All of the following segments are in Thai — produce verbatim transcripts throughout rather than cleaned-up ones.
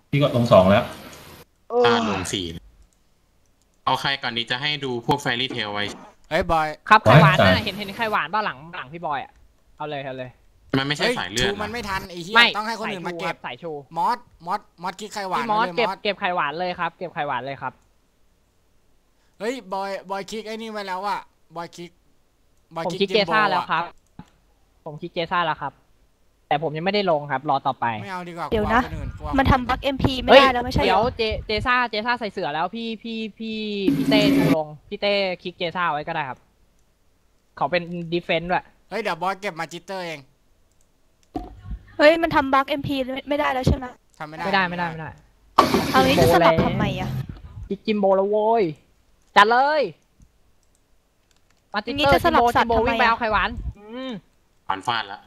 พี่ก็ลงสองแล้วอ่าลงสี่เอาใครก่อนดีจะให้ดูพวกแฟรี่เทลไว้เฮ้ยบอยครับไข่หวานน่ะเห็นเห็นไข่หวานบ้าหลังหลังพี่บอยอ่ะเอาเลยเอาเลยมันไม่ใช่สายเลือดชูมันไม่ทันไอ้เหี้ยต้องให้คนอื่นมาเก็บสายชูมอสมอสมอสคิดไข่หวานพี่มอสเก็บเก็บไข่หวานเลยครับเก็บไข่หวานเลยครับเฮ้ยบอยบอยคิกไอ้นี่ไว้แล้วอะบอยคิกผมคิกเจซ่าแล้วครับผมคิกเจซ่าแล้วครับแต่ผมยังไม่ได้ลงครับรอต่อไปไม่เอาดีกว่าเดี๋ยวนะมันทำบัคเอ็มพีไม่ได้แล้วไม่ใช่เดี๋ยวเจเจซ่าเจซ่าใส่เสือแล้วพี่พี่พี่พี่เต้ดูลงพี่เต้คิกเจซ่าไว้ก็ได้ครับเขาเป็นดีเฟนต์ด้วยเฮ้ยเดี๋ยวบอยเก็บมาจิตเตอร์เองเฮ้ยมันทำบัคเอ็มพีไม่ได้แล้วใช่ไหมทำไม่ได้ไม่ได้ไม่ได้ไม่ได้เอางี้จะสลับทำไมอะคิกจิมโบแล้วโว้ยจัดเลยมาจิเตอร์จิมโบจิมโบวิ่งไปเอาไข่หวานหวานฟาดแล้ว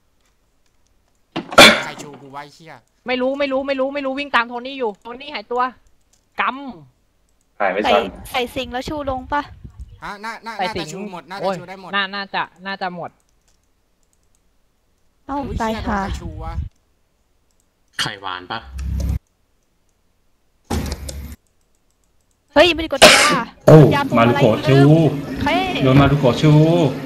ใครชูกูไว้เชี่ยไม่รู้ไม่รู้ไม่รู้ไม่รู้วิ่งตามโทนี่อยู่โทนี่หายตัวกำหายไม่ทันใส่สิงแล้วชูลงปะฮะน่าน่าน่าจะชูหมดน่าจะชูได้หมดน่าน่าจะน่าจะหมดเอ้าตายค่ะชูวะไข่หวานปะเฮ้ยไม่ได้กดยาโอ้มาลุโกชูโดนมาลุโกชู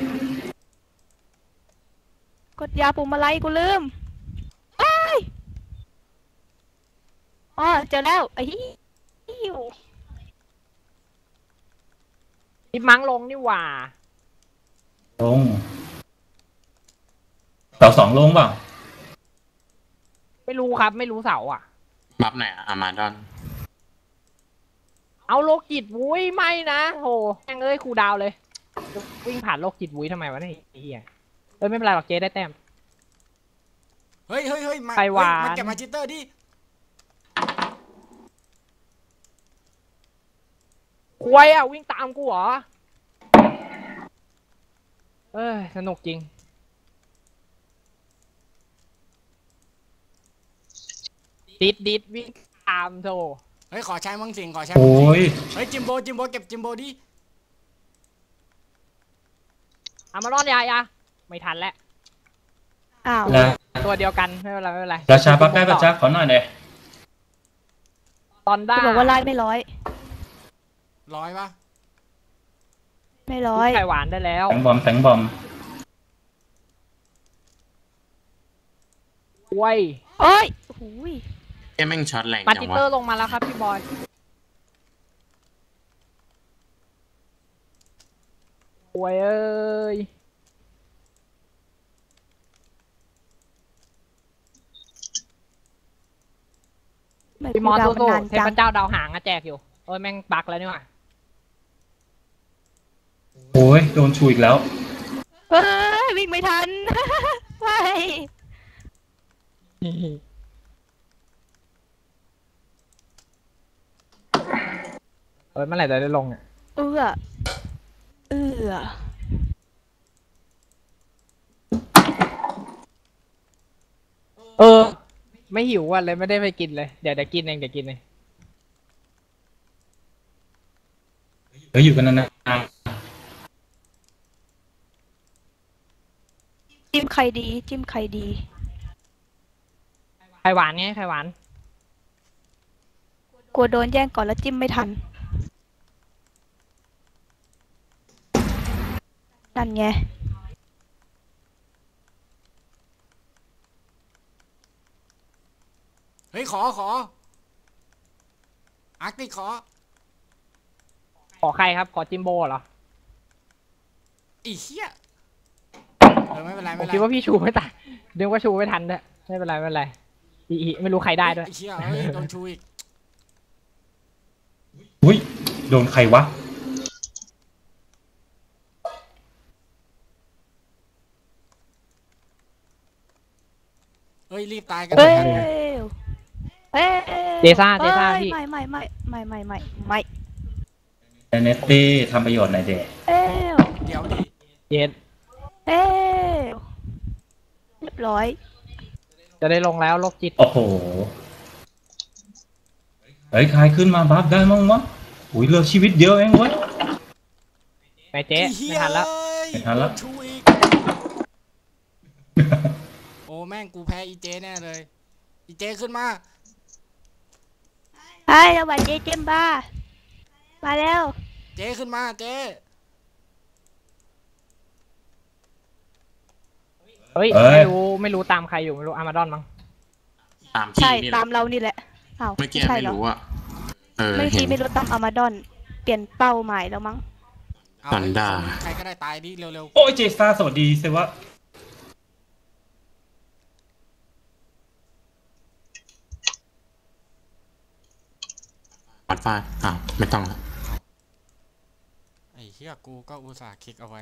กดยาปุ่มอะไรกูลืมอ๋อเจอแล้วไอ้ที่ทิปมั้งลงนี่หว่าลงเสาสองลงเปล่าไม่รู้ครับไม่รู้เสาอ่ะบัฟไหนอะอามาดอนเอาโลกิตวุ้ยไม่นะโหแม่งเอ้ยครูดาวเลยวิ่งผ่านโลกิตวุ้ยทำไมวะนี่ไอ้เหี้ยเอ้ยไม่เป็นไรหรอกเจ๊ได้แต้มเฮ้ยเฮ้ยเฮ้ยมาไข่หวานมาเก็บมาจิตเตอร์ดิควยอ่ะวิ่งตามกูเหรอเอ้ยสนุกจริงดิดดิดวิ่งตามโธ่เฮ้ยขอใช้มังสิงขอใช้โอ้ยเฮ้ยจิมโบจิมโบเก็บจิมโบดิเอามารอดยายาไม่ทันแล้วอ้าวตัวเดียวกันไม่เป็นไรไม่เป็นไรราชาปักได้ปะจ๊ะขอหน่อยเลยตอนได้บอกว่าไล่ไม่ร้อยร้อยปะไม่ร้อยไข่หวานได้แล้วแสงบอมแสงบอมว้ยโอ้ยโอ้ยแค่แม่งช็อตแรงมาจิเตอร์ลงมาแล้วครับพี่บอยโอ้ยเอ้ยพี่มอสสู้ๆเทพเจ้าดาวหางอะแจกอยู่โอ้ยแม่งปักแล้วนี่หว่าโอ้ยโดนชูอีกแล้วเฮ้ยวิ่งไม่ทันไปเออเมื่อไหร่จะได้ลงเนี่ยเออเออเออไม่หิวอ่ะเลยไม่ได้ไปกินเลยเดี๋ยวเดี๋ยวกินเองเดี๋ยวกินเองเฮ้ยอยู่กันนานจิ้มไข่ดีจิ้มไข่ดีไข่หวานไงไข่หวานกลัวโดนแย่งก่อนแล้วจิ้มไม่ทันนั่นไงเฮ้ยขอขออาร์ติขอขอใครครับขอจิมโบเหรออีเหี้ยเออไม่เป็นไรไม่ผมเป็นไรคิดว่าพี่ชูไม่ตัดเดี๋ยวว่าชูไม่ทันด้วยไม่เป็นไรไม่เป็นไรอีอีไม่รู้ใครได้ด้วยอีเหี้ยเฮ้ยโดนชูอีกอุ้ยโดนใครวะเฮ้ยรีบตายกันเฮ้ยเฮ้ยเจซ่าเจซ่าพี่ไม่ไม่ไม่ไม่ไม่ไม่ไม่เนสตี้ทำประโยชน์หน่อยเด็กเอ้ยเดี๋ยวดิเย็นเอ้ยเรียบร้อยจะได้ลงแล้วโรคจิตโอ้โหเฮ้ยใครขึ้นมาบัฟได้มั้งวะอุ้ยเลือกชีวิตเดียวเองเว้ยไปเจ๊ไม่ทันแล้วไม่ทันแล้วโอ้แม่งกูแพ้อีเจแน่เลยอีเจขึ้นมาไอ้สวัสดีเจมบ้า มาแล้วเจ๊ขึ้นมาเจ๊เฮ้ยเอ้ยไม่รู้ไม่รู้ตามใครอยู่ไม่รู้อามาดอนมั้งตามใช่พี่นี่แหตาละมเรานี่แหละอ้าวเมื่อกี้ใช่ไม่เหรอรู้อะเออเมื่อเห็กี้นไม่รู้ตามอามาดอน เปลี่ยนเป้าหมายแล้วมั้งเอาสันดาใครก็ได้ตายดิเร็วโอ้ยเจซ่าสวัสดีเซวะปัดฟาดอ้าวไม่ต้องละๆไอ้เหี้ยกูก็อุตส่าห์คลิกเอาไว้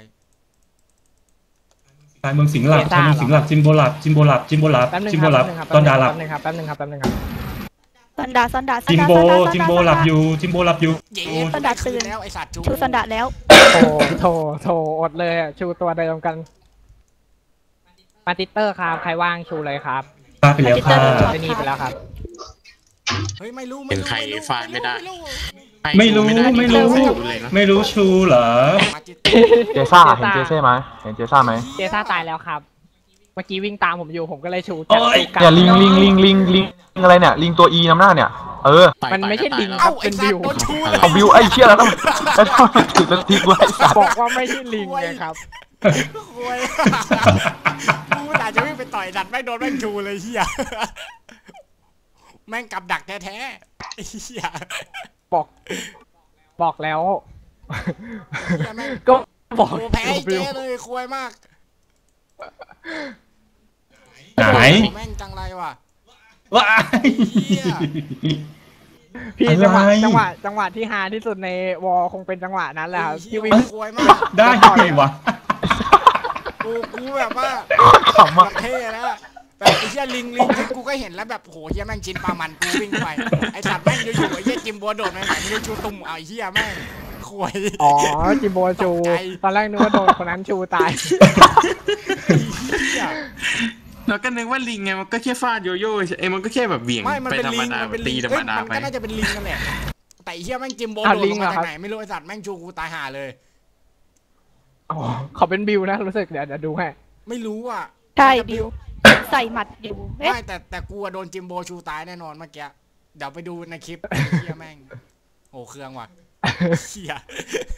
ชายเมืองสิงห์หลักชายเมืองสิงห์หลักจิมโบหลับจิมโบหลับจิมโบหลับแป๊บนึงจิมคโบรับหลับแป๊บนึงครับตอนดาหลับแป๊บนึงครับแป๊บนึงครับแป๊บนึงครับซอนดาซอนดาซอนจิมดาโบซอนดาซอนดาจิมโบหลับอยู่จิมโบหลับอยู่เย้ซอนดาตื่นแล้วไอ้สัตว์จูชูซอนดาแล้วโถโถโถอดเลยอะชูตัวเดิมกันมาติเตอร์ครับใครว่างชูเลยครับพาไปแล้วค่ะไปนี่ไปแล้วครับเฮ้ยไม่รู้เห็นใครฟาดไม่ได้ไม่รู้ไม่รู้ไม่รู้เลยนะไม่รู้ชูเหรอมาจิตเจซ่า เห็นเจเซ่ไหมเห็นเจซ่าไหมเจซ่าตายแล้วครับ เมื่อกี้วิ่งตามผมอยู่ผมก็เลยชูโอ้จับยชูกันเนี่ยลิงลิงลิงลิงลิงอะไรเนี่ย ลิงตัวอีนำหน้าเนี่ย เออต่อยมันไม่ใช่ต่อยลิงแล้วครัเอ้าบไอ้สัตว์โดนชูเลยเอาวิวไอ้เชี่ยแล้วต้องแล้วต้องถึงแล้วทิ้งไว้ไอ้สัตว์บอกว่าไม่ใช่ลิงไงครับโวยกูอาจจะวิ่งไปต่อยดัดแม่งโดนแม่งชูเลยเฮียแม่งกับดักแท้ๆไอ้เฮียบอก บอกแล้วเฮียแม่งก็บอกโอ้แพ้ไอ้เจ๊เลยควยมากไหนแม่งจังไรว่ะว้ายเหี้ยพี่จังหวะอะไรจังหวะจังหวะที่ฮาที่สุดในวอลคงเป็นจังหวะนั้นแหละครับไอ้ที่เหี้ยวิ่งควยมากได้ไงวะกูกูแบบว่าขำแบมากบเท่แล้วอะแบบไอ้เหี้ยลิงลิงที่กูก็เห็นแล้วแบบโหเหี้ยแม่งจินปลามันกูวิ่งไปไอ้สัตว์แม่งอยู่ๆไอ้เหี้ยจิมบัวโดดมาไหนไม่รู้ชูตุ่มเอาไอ้เหี้ยแม่งควยอ๋อจิมโบชูตกใจตอนแรกนึกว่าโดนคนนั้นชูตายเหี้ยแล้วก็นึกว่าลิงไงมันก็แค่ฟาดโยโย่เฉยเอ้ยมันก็แค่แบบเหวี่ยงไม่มันไปเป็นธรรลิมงดามันเป็นตีลิงธรรเอ้มยดามันไปก็น่าจะเป็นลิงกันแหละแต่ไอ้เหี้ยแม่งจิมโบอ้าวโดดลิลงงเหรมาอจากครับไหนไม่รู้ไอ้สัตว์แม่งชูกูตายห่าเลยอ๋อเขาเป็นบิวนะรู้สึกเดี๋ยวเดี๋ยวดูให้ไม่รู้อ่ะใช่บิว ใส่หมัดอยู่เอ๊ะไม่แต่แต่กูอะโดนจิมโบชูตายแน่นอนเมื่อกี้เดี๋ยวไปดูในคลิป เฮียแม่งโอ้เครื่องว่ะเฮีย